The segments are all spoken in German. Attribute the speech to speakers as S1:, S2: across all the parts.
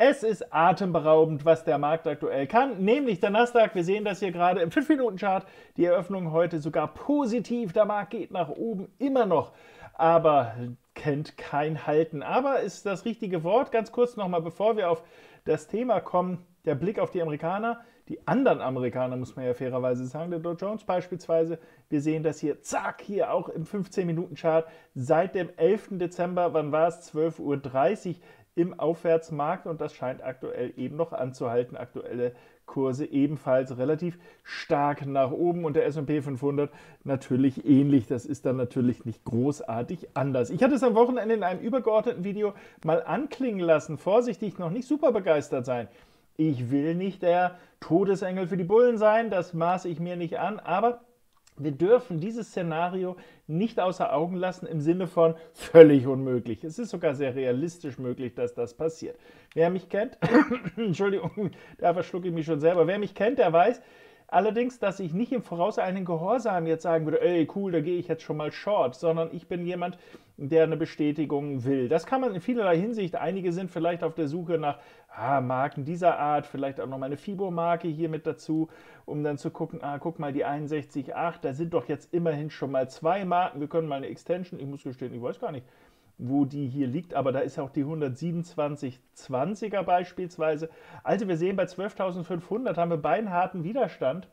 S1: Es ist atemberaubend, was der Markt aktuell kann, nämlich der Nasdaq. Wir sehen das hier gerade im 5-Minuten-Chart. Die Eröffnung heute sogar positiv. Der Markt geht nach oben immer noch, aber kennt kein Halten. Aber ist das richtige Wort. Ganz kurz nochmal, bevor wir auf das Thema kommen, der Blick auf die Amerikaner. Die anderen Amerikaner, muss man ja fairerweise sagen, der Dow Jones beispielsweise. Wir sehen das hier, zack, hier auch im 15-Minuten-Chart seit dem 11. Dezember, wann war es? 12:30 Uhr im Aufwärtsmarkt, und das scheint aktuell eben noch anzuhalten. Aktuelle Kurse ebenfalls relativ stark nach oben und der S&P 500 natürlich ähnlich. Das ist dann natürlich nicht großartig anders. Ich hatte es am Wochenende in einem übergeordneten Video mal anklingen lassen. Vorsichtig, noch nicht super begeistert sein. Ich will nicht der Todesengel für die Bullen sein, das maße ich mir nicht an, aber wir dürfen dieses Szenario nicht außer Augen lassen im Sinne von völlig unmöglich. Es ist sogar sehr realistisch möglich, dass das passiert. Wer mich kennt, Entschuldigung, da verschlucke ich mich schon selber, wer mich kennt, der weiß allerdings, dass ich nicht im vorauseilenden Gehorsam jetzt sagen würde, ey, cool, da gehe ich jetzt schon mal short, sondern ich bin jemand, der eine Bestätigung will. Das kann man in vielerlei Hinsicht. Einige sind vielleicht auf der Suche nach Marken dieser Art, vielleicht auch nochmal eine FIBO-Marke hier mit dazu, um dann zu gucken, guck mal, die 61,8, da sind doch jetzt immerhin schon mal 2 Marken, wir können mal eine Extension, ich muss gestehen, ich weiß gar nicht, wo die hier liegt, aber da ist auch die 127,20er beispielsweise. Also wir sehen, bei 12.500 haben wir beinharten Widerstand,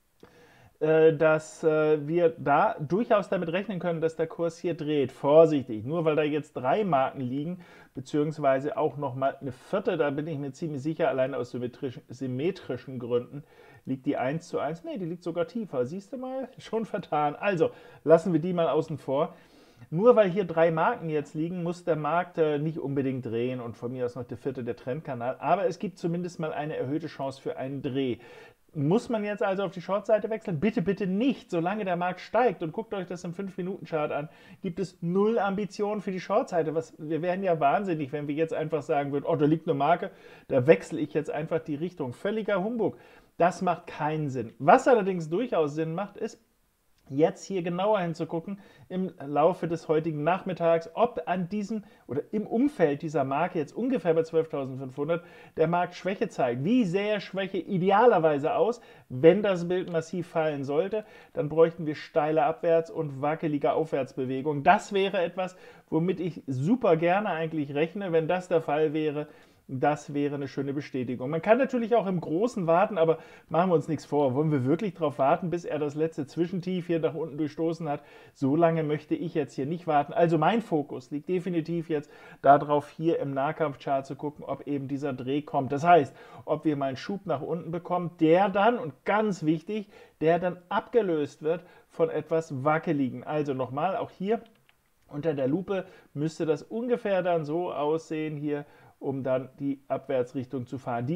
S1: dass wir da durchaus damit rechnen können, dass der Kurs hier dreht. Vorsichtig, nur weil da jetzt 3 Marken liegen, beziehungsweise auch nochmal eine vierte, da bin ich mir ziemlich sicher, allein aus symmetrischen Gründen, liegt die 1:1. Ne, die liegt sogar tiefer. Siehst du mal? Schon vertan. Also, lassen wir die mal außen vor. Nur weil hier 3 Marken jetzt liegen, muss der Markt nicht unbedingt drehen und von mir aus noch der vierte, der Trendkanal. Aber es gibt zumindest mal eine erhöhte Chance für einen Dreh. Muss man jetzt also auf die Short-Seite wechseln? Bitte, bitte nicht. Solange der Markt steigt, und guckt euch das im 5-Minuten-Chart an, gibt es null Ambitionen für die Short-Seite. Wir wären ja wahnsinnig, wenn wir jetzt einfach sagen würden, oh, da liegt eine Marke, da wechsle ich jetzt einfach die Richtung. Völliger Humbug. Das macht keinen Sinn. Was allerdings durchaus Sinn macht, ist, jetzt hier genauer hinzugucken im Laufe des heutigen Nachmittags, ob an diesem oder im Umfeld dieser Marke jetzt ungefähr bei 12.500 der Markt Schwäche zeigt. Wie sähe Schwäche idealerweise aus, wenn das Bild massiv fallen sollte? Dann bräuchten wir steile Abwärts- und wackelige Aufwärtsbewegungen. Das wäre etwas, womit ich super gerne eigentlich rechne, wenn das der Fall wäre. Das wäre eine schöne Bestätigung. Man kann natürlich auch im Großen warten, aber machen wir uns nichts vor. Wollen wir wirklich darauf warten, bis er das letzte Zwischentief hier nach unten durchstoßen hat? So lange möchte ich jetzt hier nicht warten. Also mein Fokus liegt definitiv jetzt darauf, hier im Nahkampfchart zu gucken, ob eben dieser Dreh kommt. Das heißt, ob wir mal einen Schub nach unten bekommen, der dann, und ganz wichtig, der dann abgelöst wird von etwas Wackeligen. Also nochmal, auch hier unter der Lupe müsste das ungefähr dann so aussehen hier, um dann die Abwärtsrichtung zu fahren.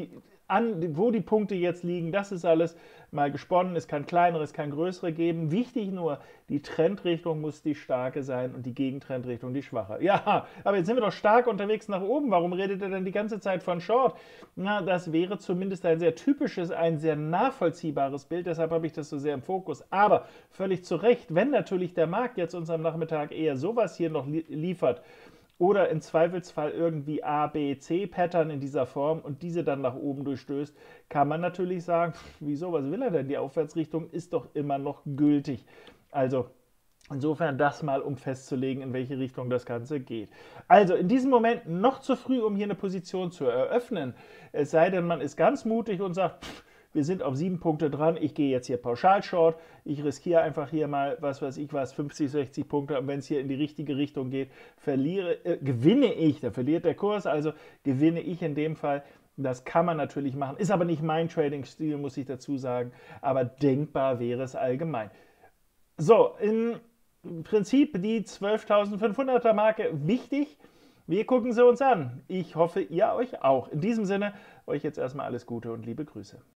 S1: Wo die Punkte jetzt liegen, das ist alles mal gesponnen. Es kann kleinere, es kann größere geben. Wichtig nur, die Trendrichtung muss die starke sein und die Gegentrendrichtung die schwache. Ja, aber jetzt sind wir doch stark unterwegs nach oben. Warum redet ihr denn die ganze Zeit von Short? Na, das wäre zumindest ein sehr typisches, ein sehr nachvollziehbares Bild. Deshalb habe ich das so sehr im Fokus. Aber völlig zu Recht, wenn natürlich der Markt jetzt uns am Nachmittag eher sowas hier noch liefert, oder im Zweifelsfall irgendwie A, B, C-Pattern in dieser Form und diese dann nach oben durchstößt, kann man natürlich sagen, wieso, was will er denn? Die Aufwärtsrichtung ist doch immer noch gültig. Also insofern das mal, um festzulegen, in welche Richtung das Ganze geht. Also in diesem Moment noch zu früh, um hier eine Position zu eröffnen. Es sei denn, man ist ganz mutig und sagt, wir sind auf 7 Punkte dran, ich gehe jetzt hier pauschal short, ich riskiere einfach hier mal, was weiß ich was, 50, 60 Punkte, und wenn es hier in die richtige Richtung geht, gewinne ich, da verliert der Kurs, also gewinne ich in dem Fall. Das kann man natürlich machen, ist aber nicht mein Trading-Stil, muss ich dazu sagen, aber denkbar wäre es allgemein. So, im Prinzip die 12.500er Marke wichtig. Wir gucken sie uns an. Ich hoffe, ihr euch auch. In diesem Sinne, euch jetzt erstmal alles Gute und liebe Grüße.